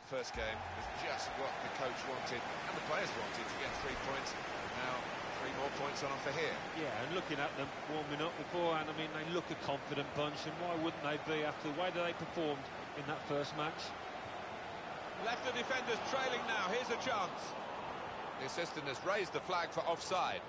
first game was just what the coach wanted and the players wanted to get 3 points. Now 3 more points on offer here. Yeah, and looking at them warming up beforehand, I mean, they look a confident bunch, and why wouldn't they be after the way that they performed in that first match? Left the defenders trailing now, here's a chance. The assistant has raised the flag for offside.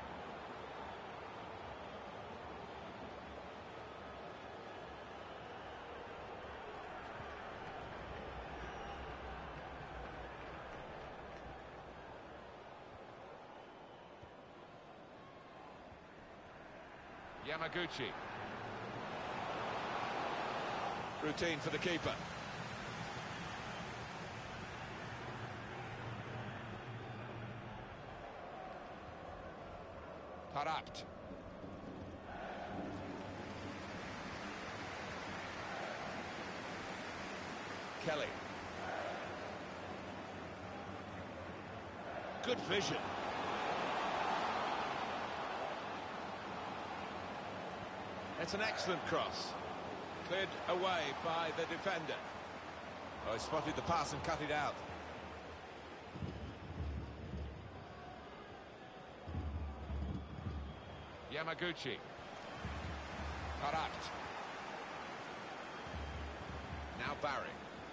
Yamaguchi. Routine for the keeper. Parapt. Kelly. Good vision. It's an excellent cross. Cleared away by the defender. Oh, he spotted the pass and cut it out. Yamaguchi. Parapt. Now Barry.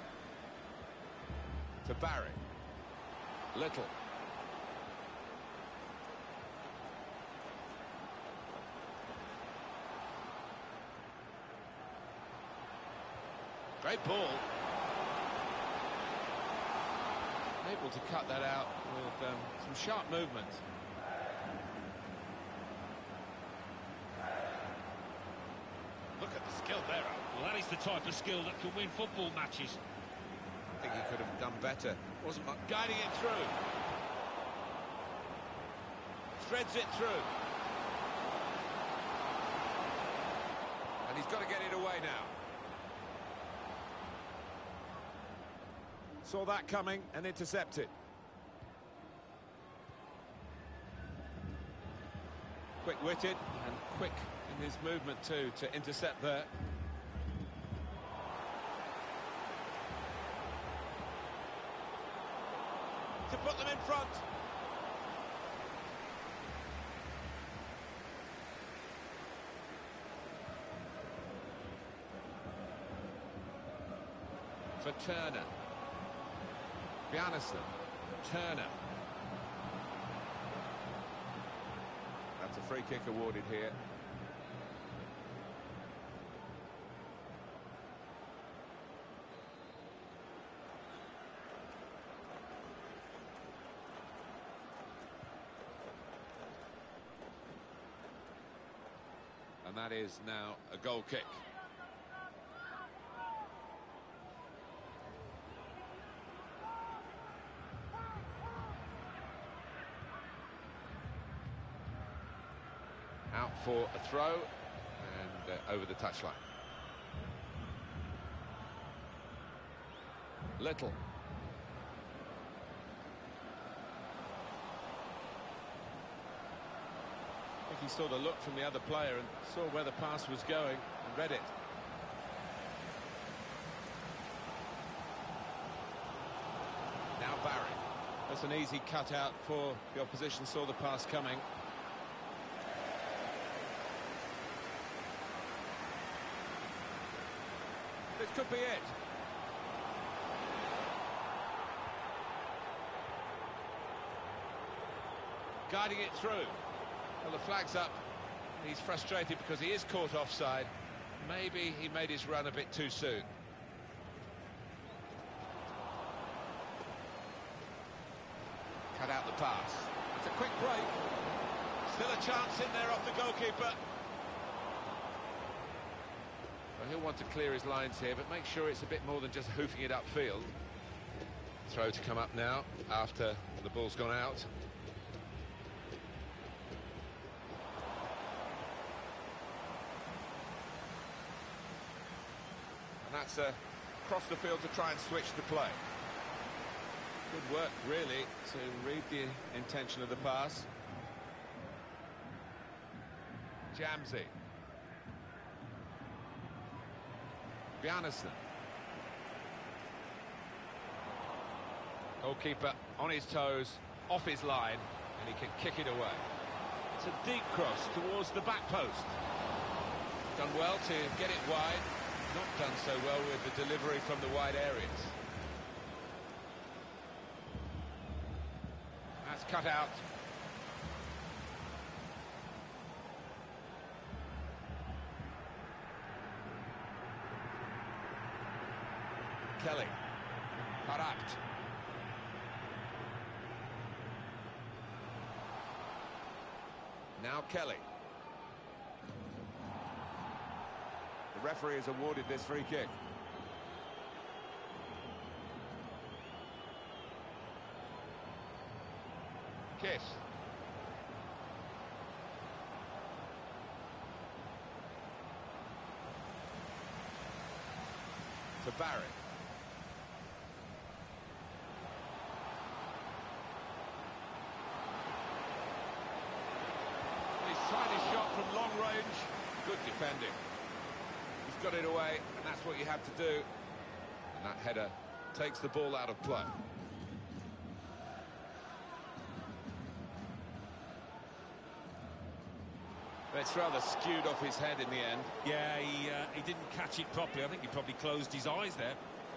To Barry. Little. Great ball. Able to cut that out with some sharp movement. Look at the skill there. Well, that is the type of skill that can win football matches. I think he could have done better. Wasn't much guiding it through. Threads it through. And he's got to get it away now. Saw that coming and intercepted. Quick-witted and quick in his movement too to intercept there. To put them in front. For Turner. Bjarnason, Turner. That's a free kick awarded here. And that is now a goal kick. Out for a throw and over the touchline. Little. I think he saw the look from the other player and saw where the pass was going and read it. Now Barry. That's an easy cut out for the opposition, saw the pass coming. This could be it. Guiding it through. Well, the flag's up. He's frustrated because he is caught offside. Maybe he made his run a bit too soon. Cut out the pass. It's a quick break. Still a chance in there off the goalkeeper. Well, he'll want to clear his lines here, but make sure it's a bit more than just hoofing it upfield. Throw to come up now after the ball's gone out. And that's across the field to try and switch the play. Good work, really, to read the intention of the pass. Jamsey. Bjarnason. Goalkeeper on his toes, off his line, and he can kick it away. It's a deep cross towards the back post. Done well to get it wide, not done so well with the delivery from the wide areas. That's cut out. Kelly. Harapt. Now Kelly. The referee has awarded this free kick. Kiss. To Barry. He's tried his shot from long range. Good defending. He's got it away, and that's what you have to do. And that header takes the ball out of play. It's rather skewed off his head in the end. Yeah, he didn't catch it properly. I think he probably closed his eyes there.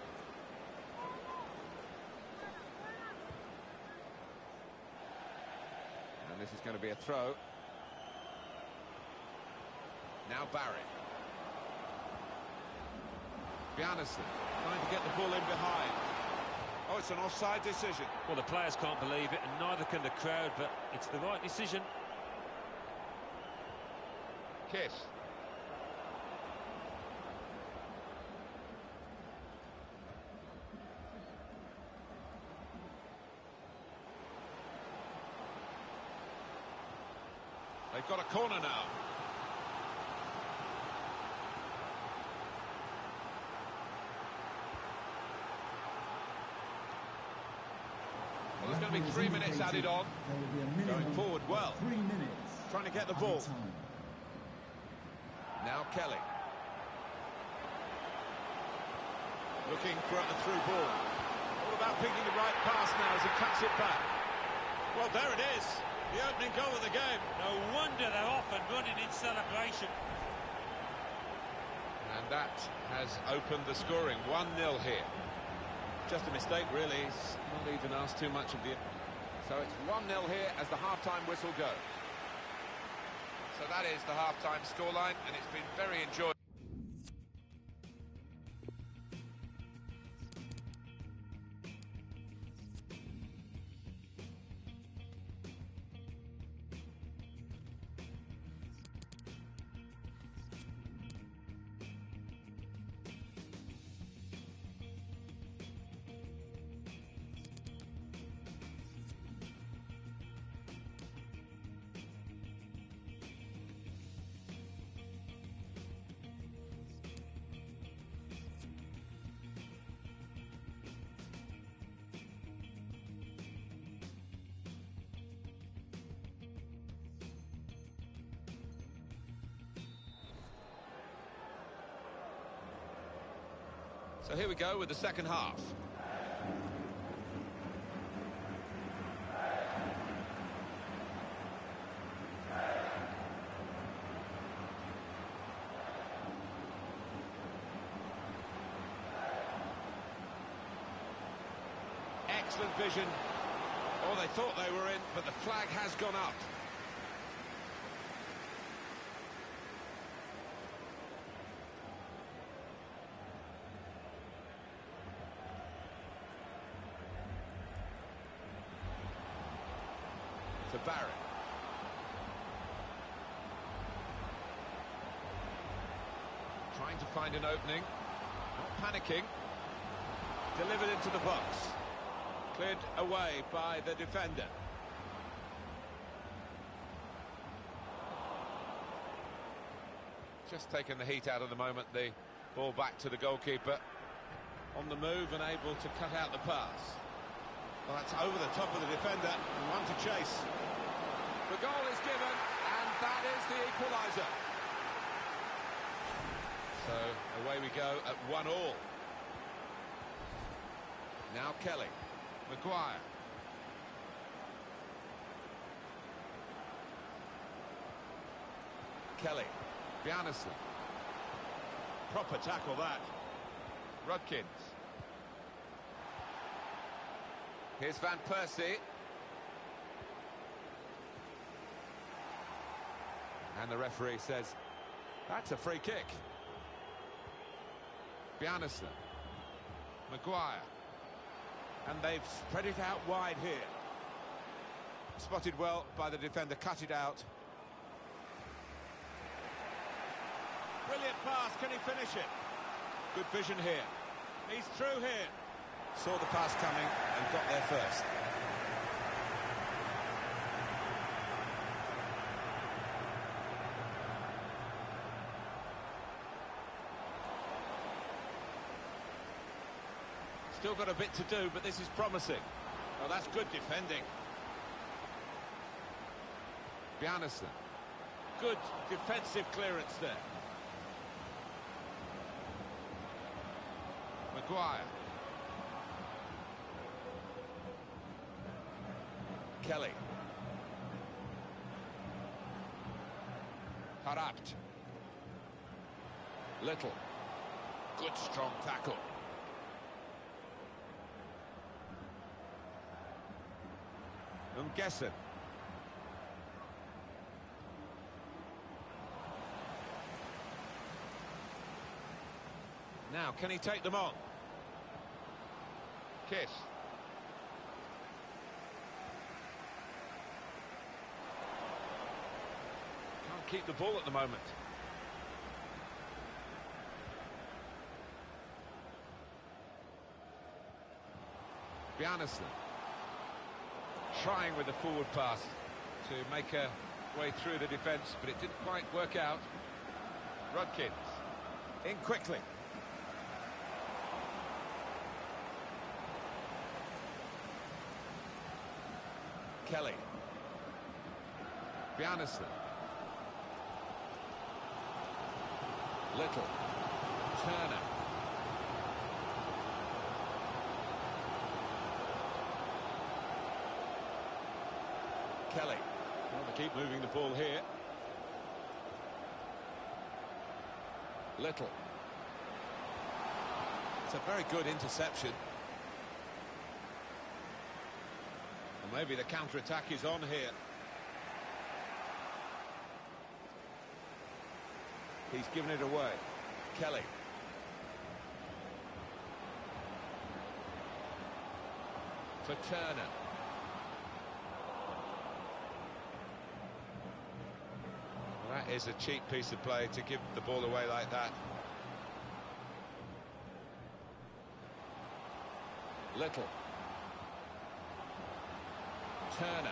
And this is going to be a throw. Now Barry. Bjarnason trying to get the ball in behind. Oh, it's an offside decision. Well, the players can't believe it, and neither can the crowd, but it's the right decision. Kiss. They've got a corner now. Well, there's going to be 3 minutes added on. Going forward well. 3 minutes. Trying to get the ball. Now Kelly. Looking for a through ball. All about picking the right pass now as he cuts it back. Well, there it is. The opening goal of the game. No wonder they're off and running in celebration. And that has opened the scoring. 1-0 here. Just a mistake, really. He's not even asked too much of the... So it's 1-0 here as the half-time whistle goes. So that is the half-time scoreline, and it's been very enjoyable. So here we go with the second half. Excellent vision. Oh, they thought they were in, but the flag has gone up. To Barry. Trying to find an opening. Not panicking. Delivered into the box. Cleared away by the defender. Just taken the heat out of the moment. The ball back to the goalkeeper. On the move and able to cut out the pass. Well, that's over the top of the defender, and one to chase. The goal is given, and that is the equaliser. So, away we go at 1-1. Now Kelly. Maguire. Kelly. Bjarnason. Proper tackle that. Rudkins. Here's Van Persie. And the referee says, that's a free kick. Bjarnason. Maguire. And they've spread it out wide here. Spotted well by the defender, cut it out. Brilliant pass, can he finish it? Good vision here. He's through here. Saw the pass coming and got there first. Still got a bit to do, but this is promising. Oh, that's good defending. Bjarnason. Good defensive clearance there. Maguire. Kelly. Harapt. Little. Good strong tackle. Umgessen. Now, can he take them on? Kiss. Can't keep the ball at the moment. Bjarnason. Trying with the forward pass to make a way through the defence, but it didn't quite work out. Rudkins. In quickly. Kelly. Bjarnason. Little. Turner. Kelly. Well, they keep moving the ball here. Little. It's a very good interception. And maybe the counter-attack is on here. He's given it away. Kelly. For Turner. That is a cheap piece of play to give the ball away like that. Little. Turner.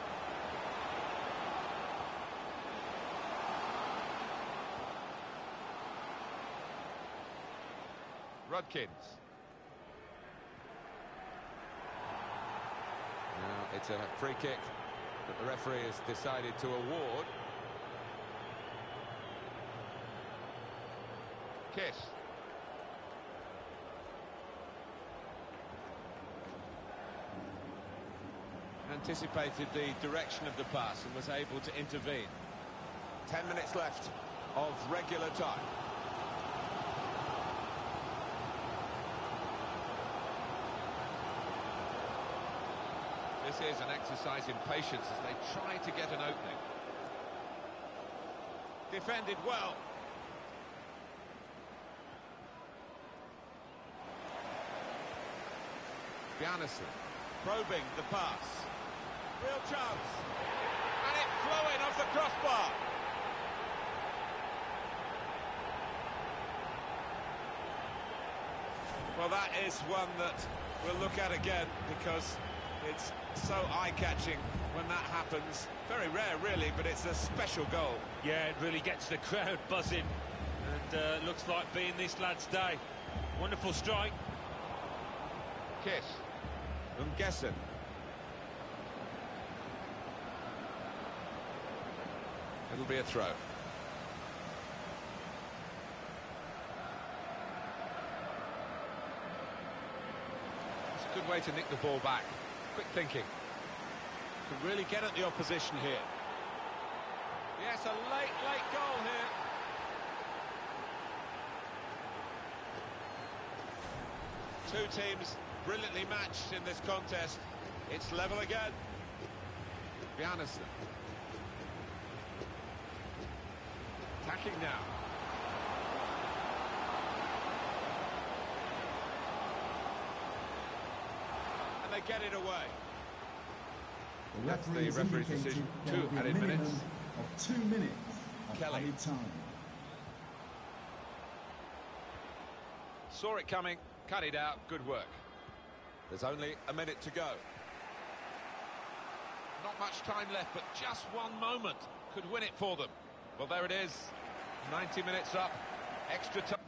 Rudkins. Now it's a free kick that the referee has decided to award. Kiss. Anticipated the direction of the pass and was able to intervene. 10 minutes left of regular time. This is an exercise in patience as they try to get an opening. Defended well. Bjarnason probing the pass. Real chance. And it flowing off the crossbar. Well, that is one that we'll look at again because it's so eye-catching when that happens. Very rare, really, but it's a special goal. Yeah, it really gets the crowd buzzing. And looks like being this lad's day. Wonderful strike. Kiss. Umgessen. It'll be a throw. Good way to nick the ball back. Quick thinking. Can really get at the opposition here. Yes, a late goal here. Two teams brilliantly matched in this contest. It's level again. Bjarnason. Attacking now. And they get it away. That's the referee's decision. 2 added minutes. Of 2 minutes of Kelly. added time. Saw it coming, cut it out, good work. There's only a minute to go. Not much time left, but just one moment could win it for them. Well, there it is. 90 minutes up, extra time.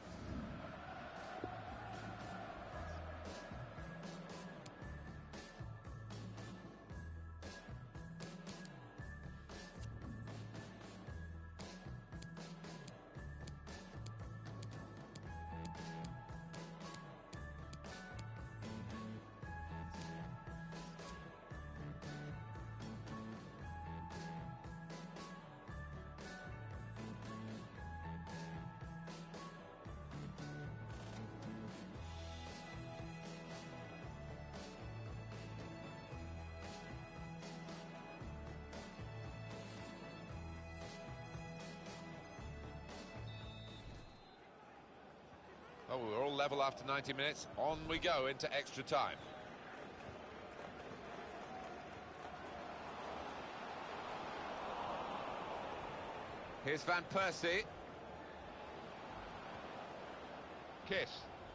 Oh, we're all level after 90 minutes. On we go into extra time. Here's Van Persie. Kiss.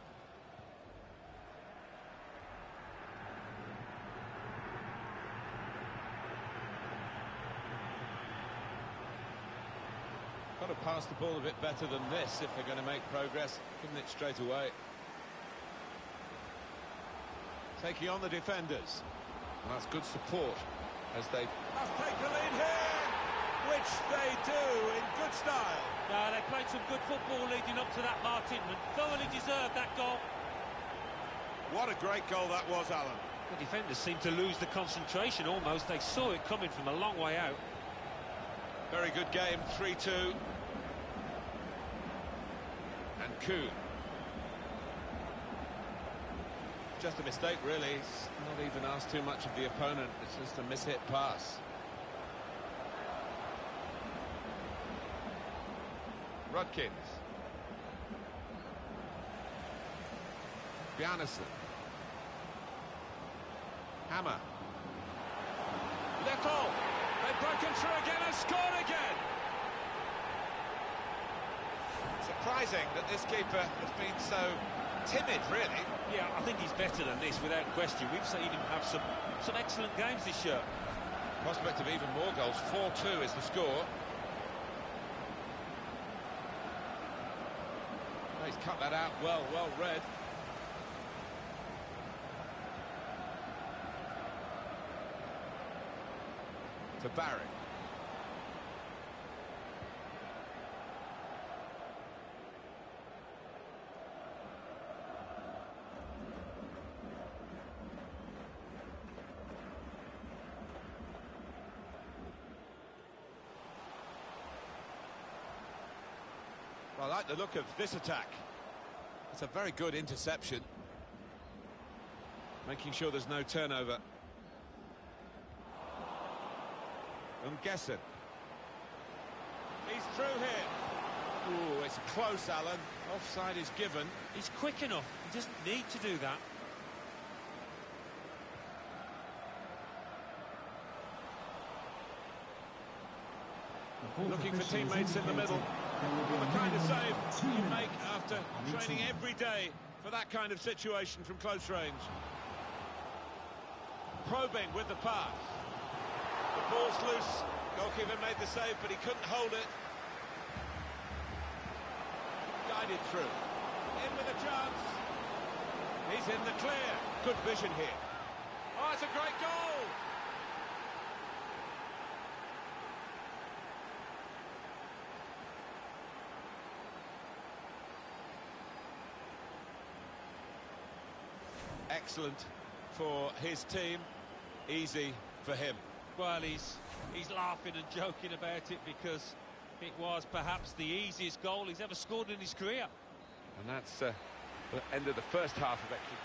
Got to pass the ball a bit better than this if they're going to make progress. Giving it straight away. Taking on the defenders. And that's good support as they must take the lead here, which they do in good style. No, they played some good football leading up to that, Martin, and thoroughly deserved that goal. What a great goal that was, Alan. The defenders seemed to lose the concentration almost. They saw it coming from a long way out. Very good game, 3-2. And Kuhn. Just a mistake, really. He's not even asked too much of the opponent. It's just a mishit pass. Rudkins. Bjarnason. Hammer. Little. They've broken through again and scored again. Surprising that this keeper has been so timid, really. Yeah, I think he's better than this, without question. We've seen him have some excellent games this year. Prospect of even more goals. 4-2 is the score. He's cut that out well read. To Barry. Well, I like the look of this attack. It's a very good interception. Making sure there's no turnover. Gessen. He's through here. Ooh, it's close, Alan. Offside is given. He's quick enough. He doesn't need to do that. Looking for teammates in the middle. Well, the kind of save you make after training every day for that kind of situation from close range. Probing with the pass. The ball's loose. Goalkeeper made the save, but he couldn't hold it. Guided through. In with a chance. He's in the clear. Good vision here. Oh, it's a great goal! Excellent for his team, easy for him. Well, he's laughing and joking about it because it was perhaps the easiest goal he's ever scored in his career. And that's the end of the first half of extra.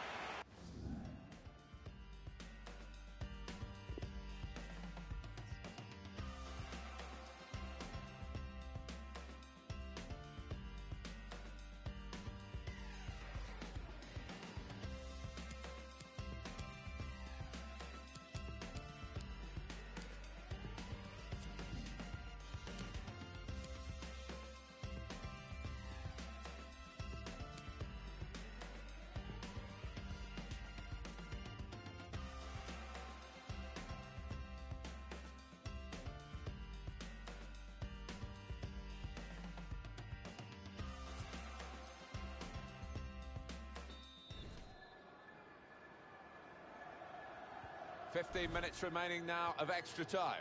.15 minutes remaining now of extra time.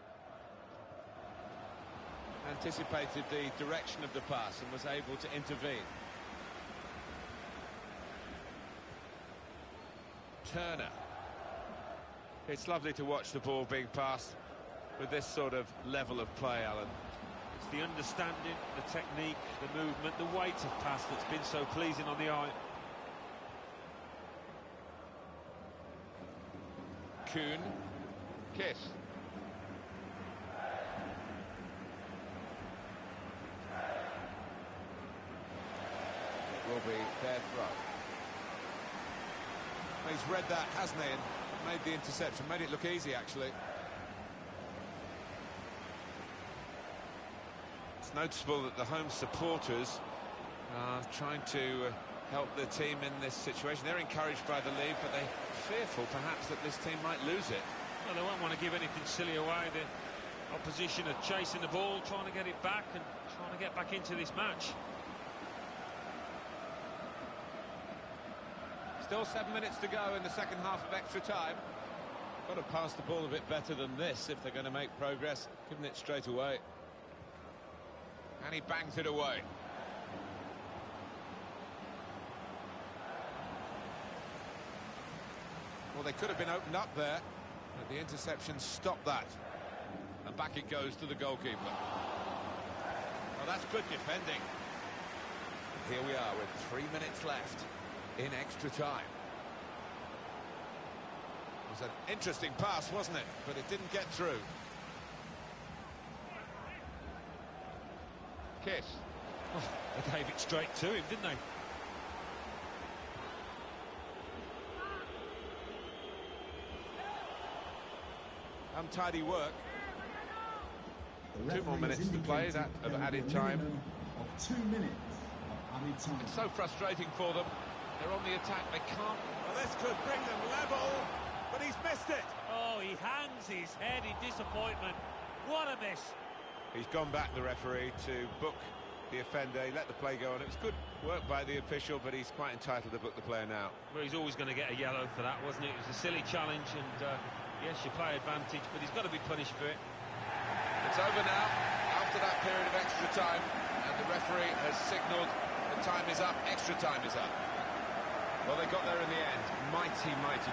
Anticipated the direction of the pass and was able to intervene. Turner. It's lovely to watch the ball being passed with this sort of level of play, Alan. It's the understanding, the technique, the movement, the weight of pass that's been so pleasing on the eye. Kuhn, Kiss. It will be their throw. He's read that, hasn't he, and made the interception, made it look easy, actually. It's noticeable that the home supporters are trying to help their team in this situation. They're encouraged by the lead, but they're fearful perhaps that this team might lose it. Well, they won't want to give anything silly away. The opposition are chasing the ball, trying to get it back and trying to get back into this match. Still 7 minutes to go in the second half of extra time. Got to pass the ball a bit better than this if they're going to make progress, giving it straight away. And he bangs it away. Well, they could have been opened up there, but the interception stopped that. And back it goes to the goalkeeper. Well, that's good defending. Here we are with 3 minutes left in extra time. It was an interesting pass, wasn't it? But it didn't get through. Kiss. Oh, they gave it straight to him, didn't they? Untidy work. 2 more minutes to play, that of added time. Of 2 minutes of added time. It's so frustrating for them. They're on the attack, they can't. Well, this could bring them level, but he's missed it. Oh, he hangs his head in disappointment. What a miss. He's gone back, the referee, to book the offender. He let the play go on. It was good work by the official, but he's quite entitled to book the player now. Well, he's always going to get a yellow for that, wasn't it? It was a silly challenge, and yes, you play advantage, but he's got to be punished for it. It's over now, after that period of extra time, and the referee has signalled the time is up, extra time is up. Well, they got there in the end. Mighty, mighty.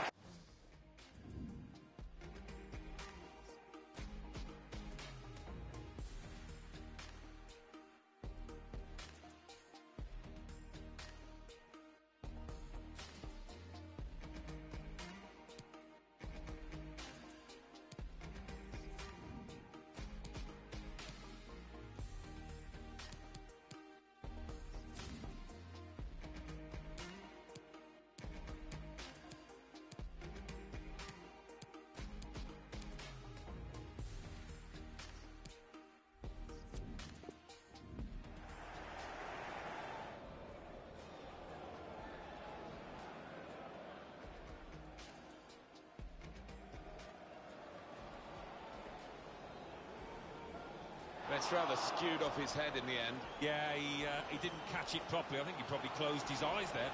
It's rather skewed off his head in the end. Yeah, he didn't catch it properly. I think he probably closed his eyes there.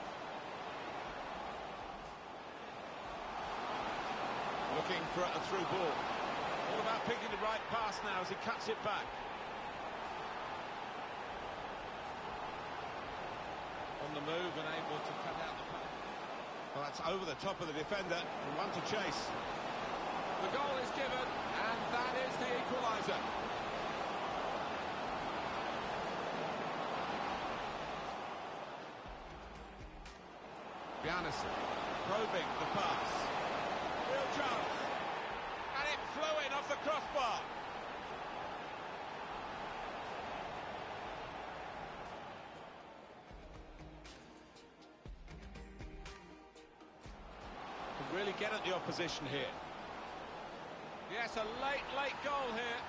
Looking for a through ball. All about picking the right pass now as he cuts it back. On the move and able to cut out the pass. Well, that's over the top of the defender, and one to chase. The goal is given, and that is the equaliser. Bjarnason probing the pass. Real chance. And it flew in off the crossbar. Can really get at the opposition here. Yes, a late goal here.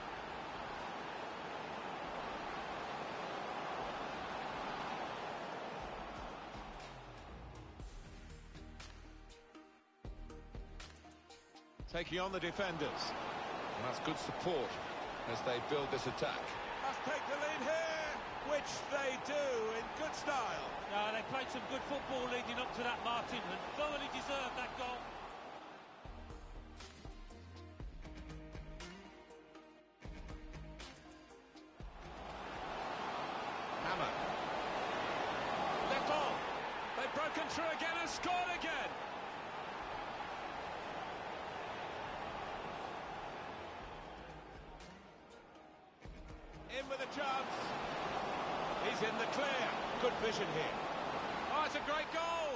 Taking on the defenders. And that's good support as they build this attack. Must take the lead here, which they do in good style. Yeah, they played some good football leading up to that, Martin, and thoroughly deserved that goal. Hammer. Left on. They've broken through again and scored again. In with a chance. He's in the clear. Good vision here. Oh, it's a great goal.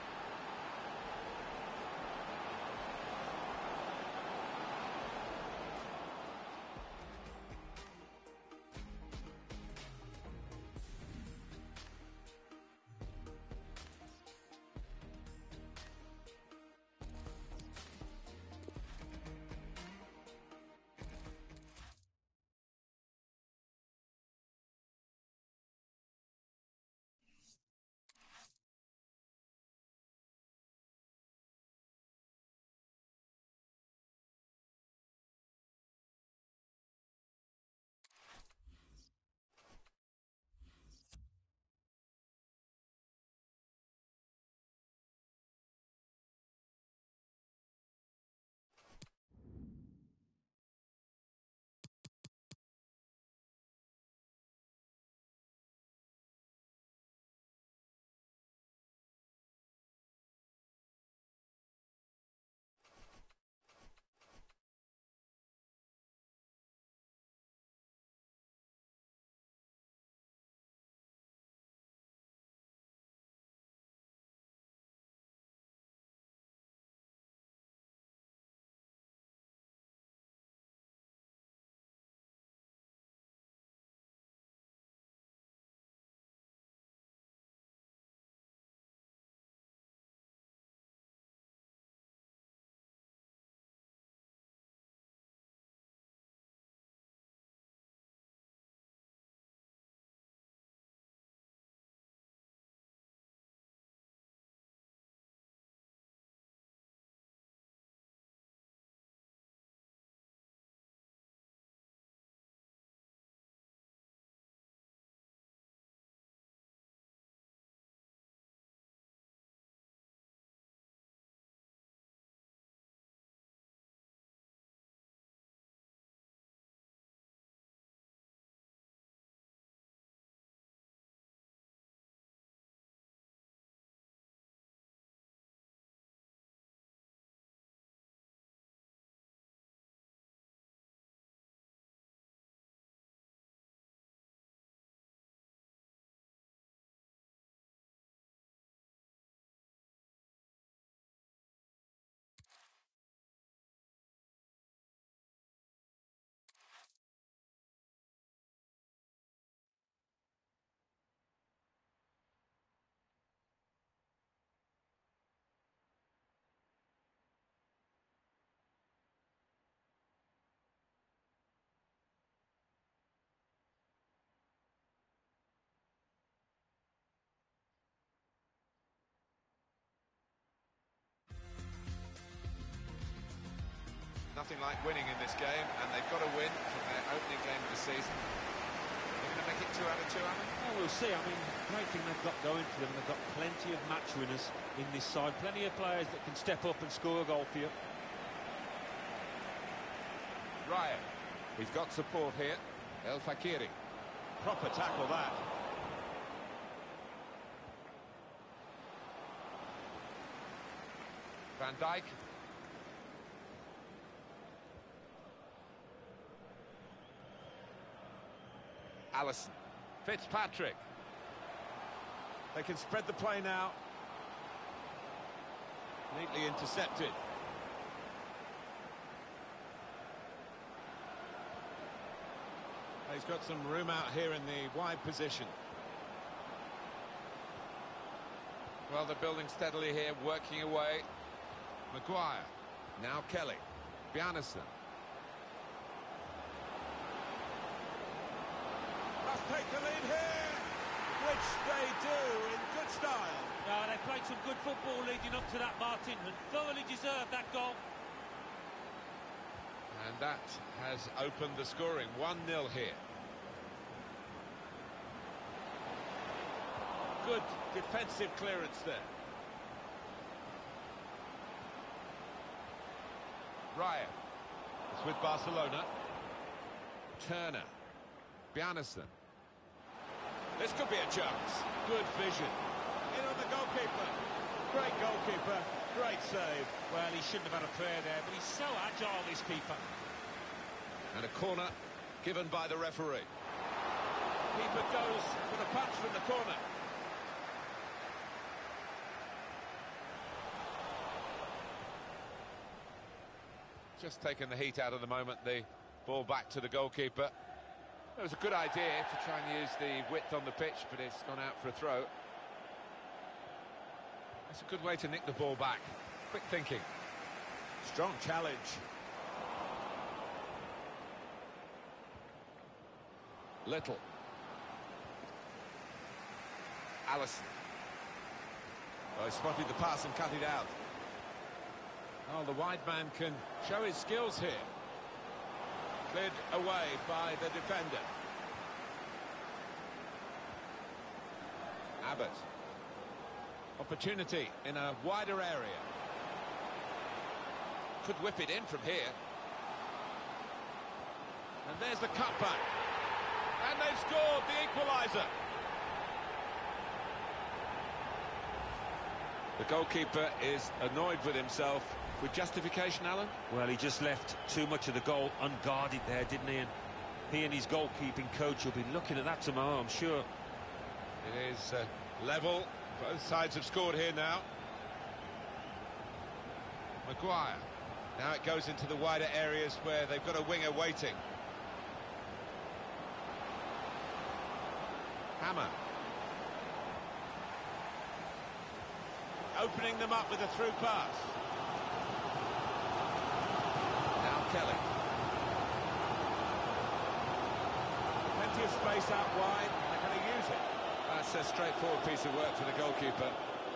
Nothing like winning in this game, and they've got to win from their opening game of the season. They're going to make it 2 out of 2, Alan? Well, we'll see. I mean, great thing they've got going for them. They've got plenty of match winners in this side. Plenty of players that can step up and score a goal for you. Ryan. He's got support here. El Fakiri. Proper tackle, that. Van Dijk. Alisson. Fitzpatrick. They can spread the play now. Neatly intercepted. He's got some room out here in the wide position. Well, they're building steadily here, working away. Maguire. Now Kelly. Bjarnason. Must take the lead here, which they do in good style. They played some good football leading up to that, Martin, and thoroughly deserved that goal. And that has opened the scoring. 1-0 here. Good defensive clearance there. Ryan. It's with Barcelona. Turner. Bjarnason. This could be a chance. Good vision. In on the goalkeeper. Great goalkeeper. Great save. Well, he shouldn't have had a prayer there, but he's so agile, this keeper. And a corner given by the referee. Keeper goes for the punch from the corner. Just taking the heat out of the moment, the ball back to the goalkeeper. It was a good idea to try and use the width on the pitch, but it's gone out for a throw. That's a good way to nick the ball back. Quick thinking. Strong challenge. Little. Alisson. Oh, he spotted the pass and cut it out. Oh, the wide man can show his skills here. Cleared away by the defender. Abbott. Opportunity in a wider area. Could whip it in from here. And there's the cutback. And they've scored the equaliser. The goalkeeper is annoyed with himself. With justification, Alan? Well, he just left too much of the goal unguarded there, didn't he? And he and his goalkeeping coach will be looking at that tomorrow, I'm sure. It is level. Both sides have scored here now. Maguire. Now it goes into the wider areas where they've got a winger waiting. Hammer. Opening them up with a through pass. Now Kelly. Plenty of space out wide. They're going to use it. That's a straightforward piece of work for the goalkeeper.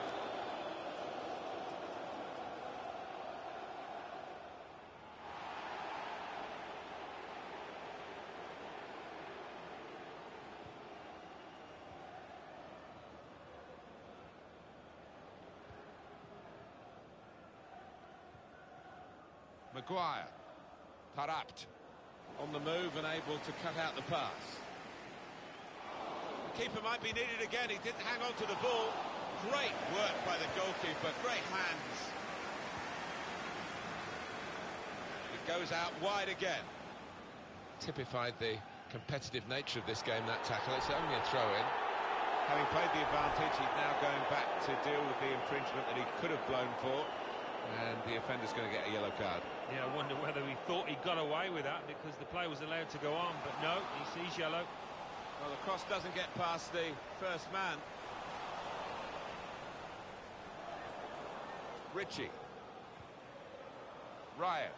Maguire. Tarapt. On the move and able to cut out the pass. The keeper might be needed again. He didn't hang on to the ball. Great work by the goalkeeper. Great hands. It goes out wide again. Typified the competitive nature of this game, that tackle. It's only a throw-in. Having played the advantage, he's now going back to deal with the infringement that he could have blown for. And the offender's going to get a yellow card. Yeah, I wonder whether he thought he got away with that because the play was allowed to go on, but no, he sees yellow. Well, the cross doesn't get past the first man. Ritchie. Ryan.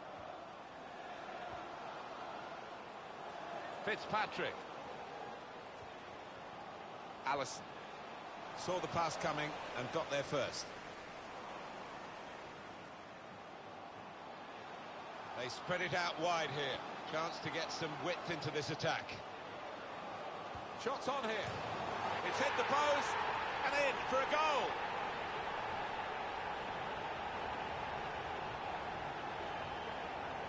Fitzpatrick. Alisson. Saw the pass coming and got there first. They spread it out wide here. Chance to get some width into this attack. Shots on here. It's hit the post and in for a goal.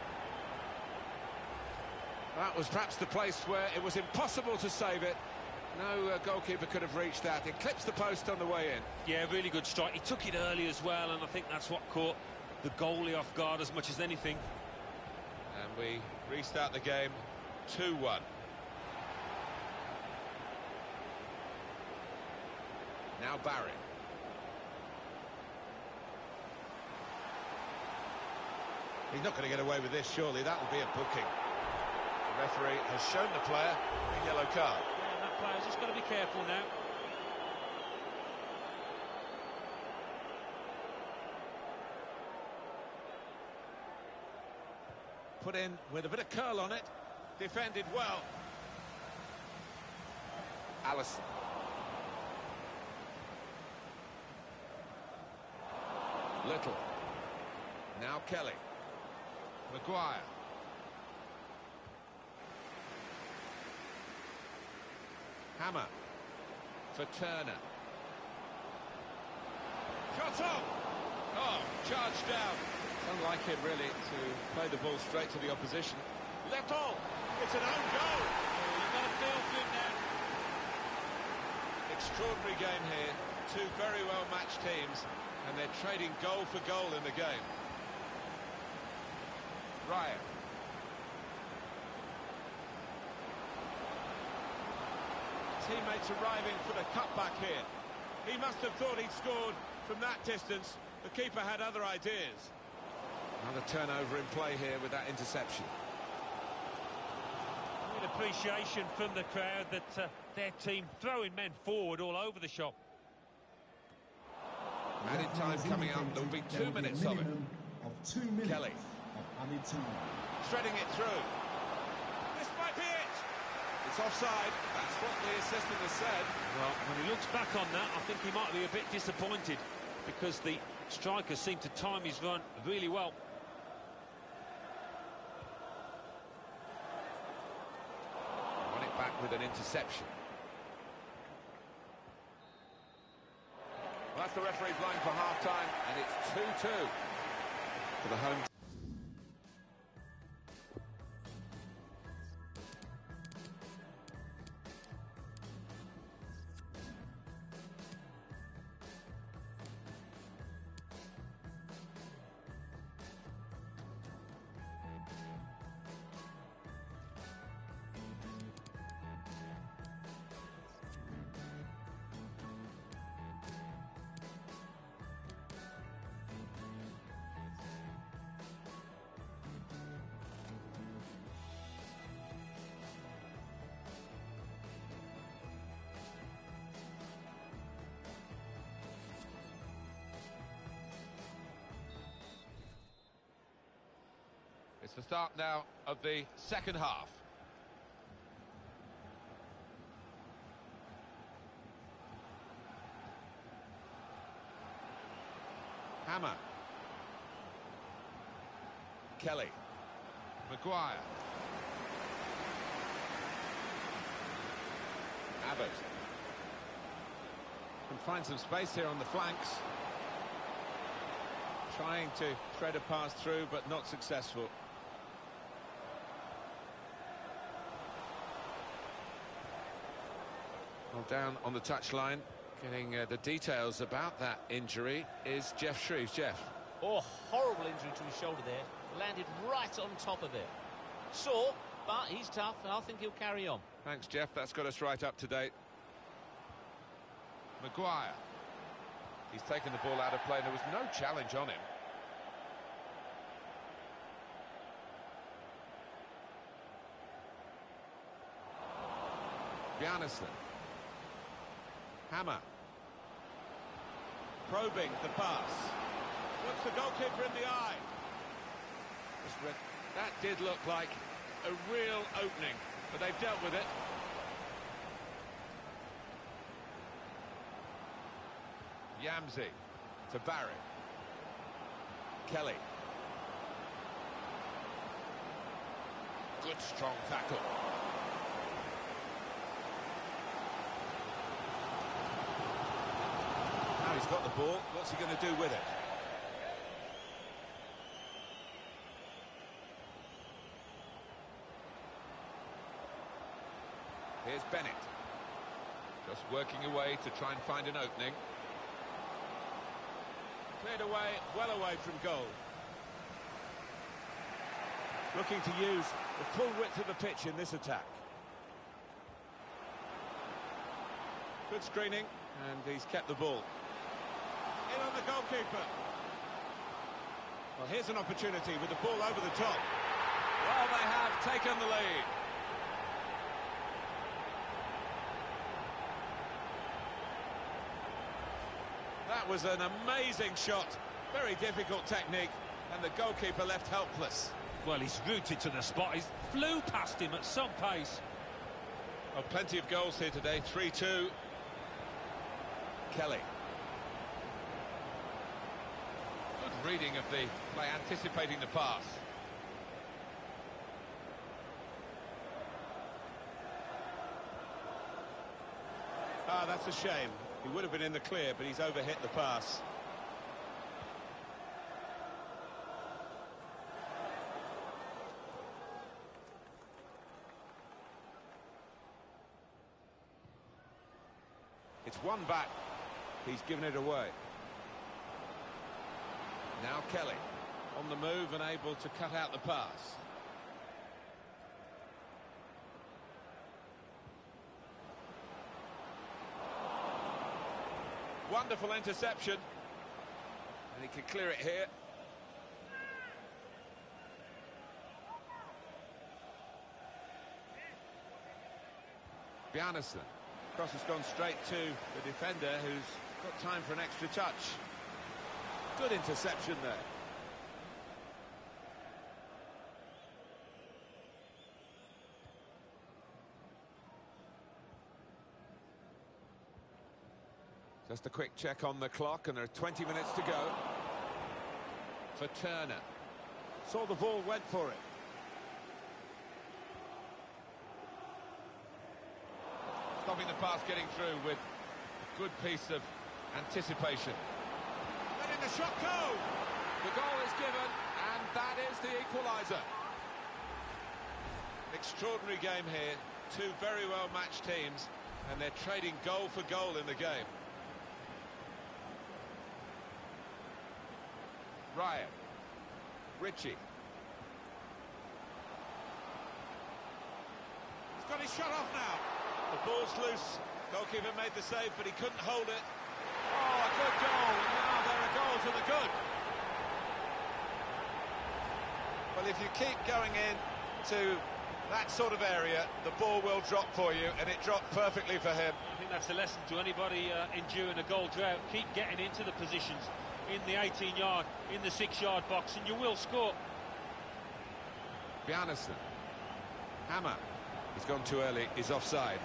That was perhaps the place where it was impossible to save it. No goalkeeper could have reached that. It clips the post on the way in. Yeah, really good strike. He took it early as well, and I think that's what caught the goalie off guard as much as anything. And we restart the game 2-1. Now Barry. He's not going to get away with this, surely. That will be a booking. The referee has shown the player a yellow card. Yeah, that player's just got to be careful now. Put in with a bit of curl on it. Defended well. Allison. Little. Now Kelly. Maguire. Hammer. For Turner. Shot on! Oh, charged down. It's unlike him, really, to play the ball straight to the opposition. Little! It's an own goal! Oh, you've got to feel for him now. Extraordinary game here. Two very well-matched teams, and they're trading goal for goal in the game. Ryan. Teammates arriving for the cutback here. He must have thought he'd scored from that distance. The keeper had other ideas. Another turnover in play here with that interception. Real appreciation from the crowd that their team throwing men forward all over the shop. Added time coming up. There'll be 2 minutes of it. Kelly. Shredding it through. This might be it. It's offside. That's what the assistant has said. Well, when he looks back on that, I think he might be a bit disappointed because the striker seemed to time his run really well. Won it back with an interception. Well, that's the referee blowing for half-time, and it's 2-2 for the home. It's the start now of the second half. Hammer. Kelly. Maguire. Abbott. Can find some space here on the flanks. Trying to thread a pass through, but not successful. Well, down on the touchline, getting the details about that injury is Jeff Shreves. Jeff. Oh, horrible injury to his shoulder there. Landed right on top of it. Sore, but he's tough, and I think he'll carry on. Thanks, Jeff. That's got us right up to date. Maguire. He's taken the ball out of play. There was no challenge on him. Bjarnason. Hammer. Probing the pass. Looks the goalkeeper in the eye. That did look like a real opening, but they've dealt with it. Yamsey to Barry. Kelly. Good strong tackle. Now he's got the ball. What's he going to do with it? Here's Bennett. working away to try and find an opening. Cleared away, well away from goal. Looking to use the full width of the pitch in this attack. Good screening, and he's kept the ball. In on the goalkeeper. Well, here's an opportunity with the ball over the top. Well, they have taken the lead. That was an amazing shot. Very difficult technique, and the goalkeeper left helpless. Well, he's rooted to the spot. He flew past him at some pace. Well, plenty of goals here today. 3-2. Kelly. Good reading of the play, anticipating the pass. Ah, that's a shame. He would have been in the clear, but he's overhit the pass. It's one back. He's given it away. Now Kelly on the move and able to cut out the pass. Wonderful interception. And he can clear it here. Bjarnason. Cross has gone straight to the defender, who's got time for an extra touch. Good interception there. Just a quick check on the clock, and there are 20 minutes to go. For Turner. Saw the ball, went for it. Stopping the pass getting through with a good piece of anticipation. Letting the shot go! The goal is given, and that is the equaliser. Extraordinary game here. Two very well-matched teams, and they're trading goal for goal in the game. Ryan. Ritchie. He's got his shot off now. The ball's loose. Goalkeeper made the save, but he couldn't hold it. Oh, a good goal, and now they're a goal to the good. Well, if you keep going in to that sort of area, the ball will drop for you, and it dropped perfectly for him. I think that's a lesson to anybody enduring a goal drought. Keep getting into the positions in the 18-yard, in the 6-yard box, and you will score. Bjarnason. Hammer. He's gone too early, he's offside.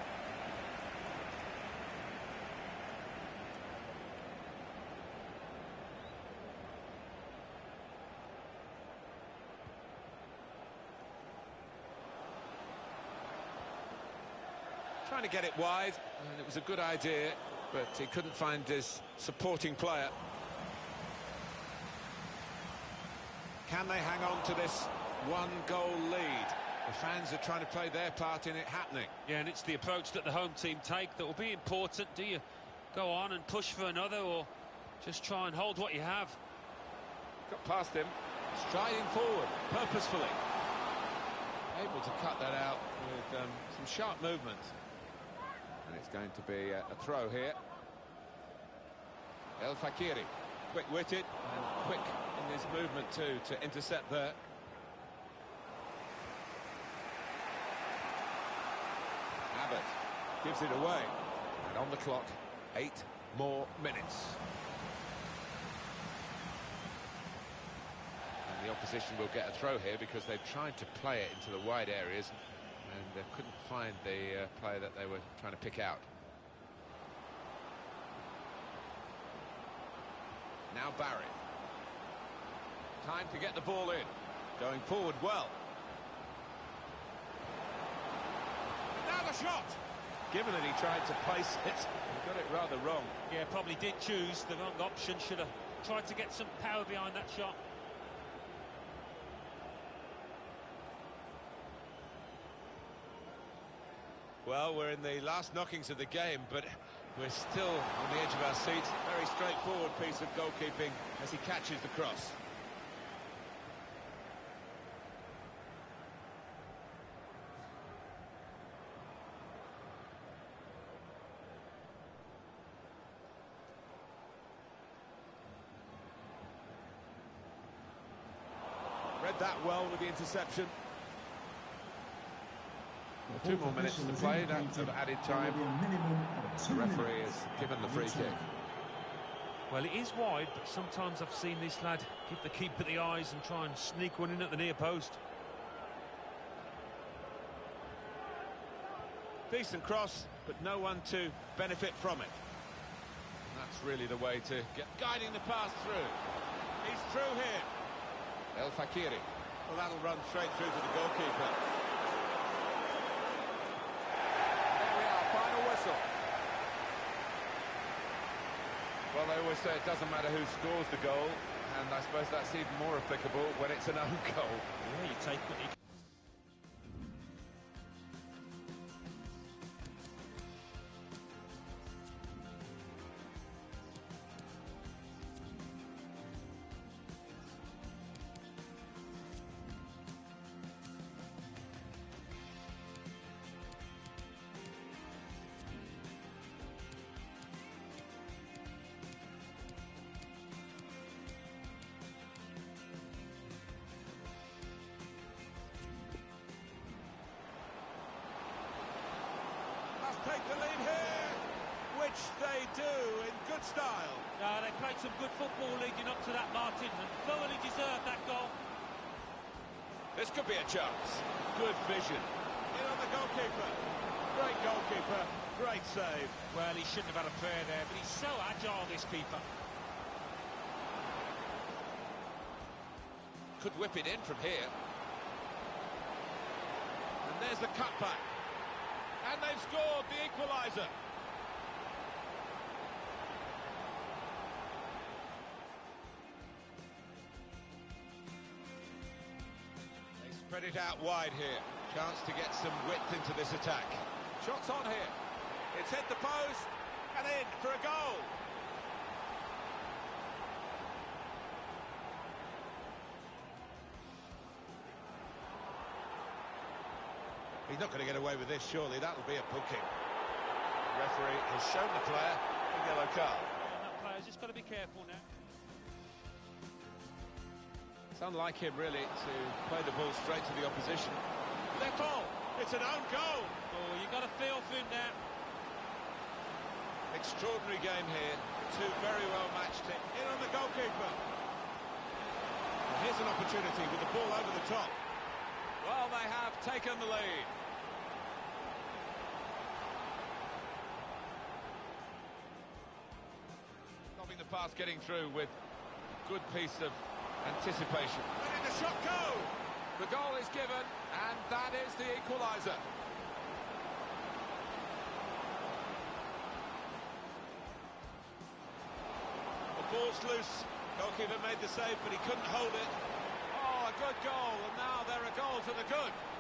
Trying to get it wide, and it was a good idea, but he couldn't find his supporting player. Can they hang on to this one-goal lead? The fans are trying to play their part in it happening. Yeah, and it's the approach that the home team take that will be important. Do you go on and push for another, or just try and hold what you have? Got past him, striding forward, purposefully. Able to cut that out with some sharp movement. And it's going to be a throw here. El Fakiri, quick-witted and quick in his movement too to intercept there. Abbott gives it away, and on the clock 8 more minutes. And the opposition will get a throw here because they've tried to play it into the wide areas and they couldn't find the player that they were trying to pick out. Now Barry. Time to get the ball in. Going forward well. Now the shot! Given that he tried to place it, he got it rather wrong. Yeah, probably did choose the wrong option. Should have tried to get some power behind that shot. Well, we're in the last knockings of the game, but we're still on the edge of our seats. Very straightforward piece of goalkeeping as he catches the cross. Read that well with the interception. 2 more minutes to play, that's of added time. The referee has given the free kick. Well, it is wide, but sometimes I've seen this lad give the keeper the eyes and try and sneak one in at the near post. Decent cross, but no one to benefit from it. And that's really the way to get guiding the pass through. He's through here. El Fakiri. Well, that'll run straight through to the goalkeeper. There we are, final whistle. Well, they always say it doesn't matter who scores the goal, and I suppose that's even more applicable when it's an own goal. Yeah, you take what you... Take the lead here, which they do in good style. They played some good football leading up to that, Martin, and thoroughly deserved that goal. This could be a chance. Good vision. In on the goalkeeper. Great goalkeeper, great save. Well, he shouldn't have had a prayer there, but he's so agile, this keeper. Could whip it in from here. And there's the cutback. And they've scored the equaliser. They spread it out wide here. Chance to get some width into this attack. Shots on here. It's hit the post and in for a goal. He's not going to get away with this, surely. That'll be a booking. The referee has shown the player a yellow card. Yeah, that player's just got to be careful now. It's unlike him, really, to play the ball straight to the opposition. Their ball! It's an own goal! Oh, you got to feel for him now. Extraordinary game here. Two very well-matched teams. In on the goalkeeper. And here's an opportunity with the ball over the top. Well, they have taken the lead. Stopping the pass getting through with good piece of anticipation. Where did the shot go? The goal is given, and that is the equaliser. The ball's loose. Goalkeeper made the save, but he couldn't hold it. Oh, a good goal, and now they're a goal to the good.